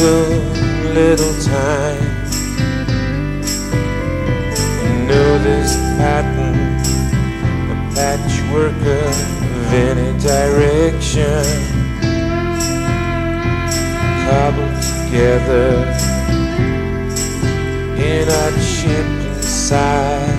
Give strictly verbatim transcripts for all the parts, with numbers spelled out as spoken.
so little time. You know this pattern, a patchwork of any direction, cobbled together in our chip inside.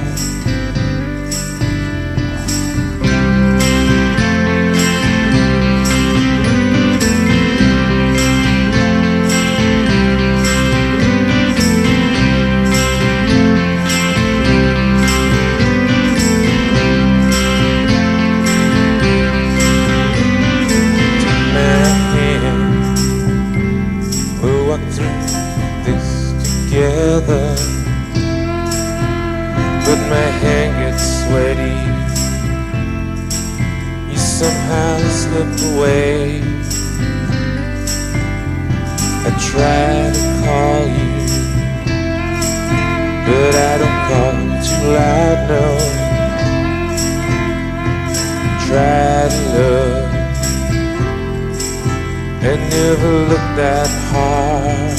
Through this together, but my hand gets sweaty. You somehow slip away. I try to call you, but I don't call too loud, no. Try to love and never look that hard,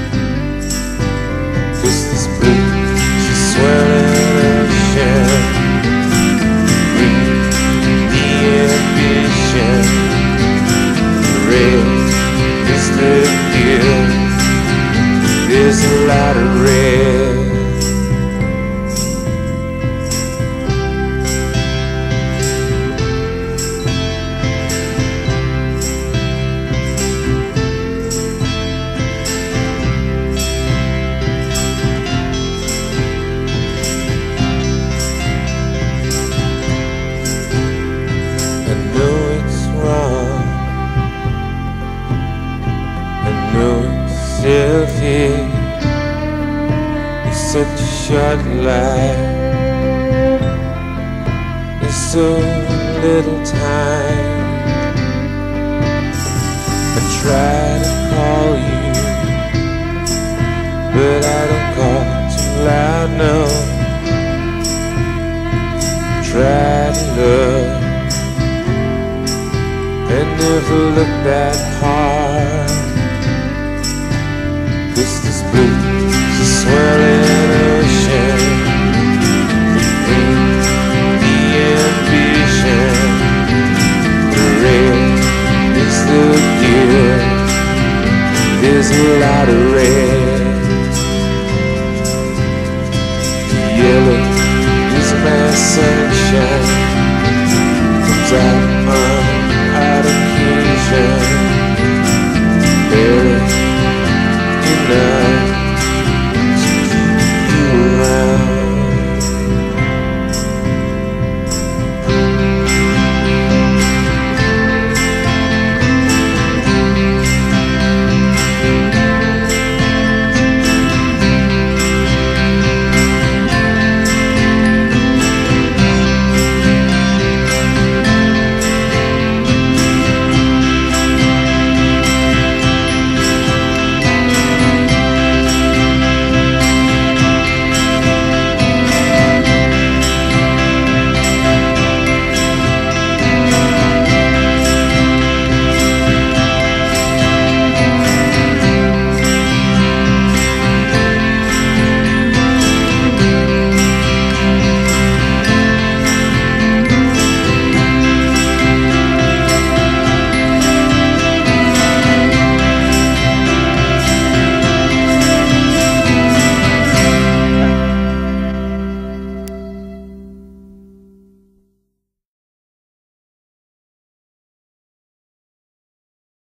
'cause this blues is swelling ocean, with the ambition. Red is the guilt, there's a lot of red. I know it's wrong, I know it's selfish. It's such a short life, there's so little time. I try to call you, but I don't call too loud, no. Try to love and never look that hard, 'cause this blues is swelling ocean, with the ambition. The red is the guilt, there's a lot of red.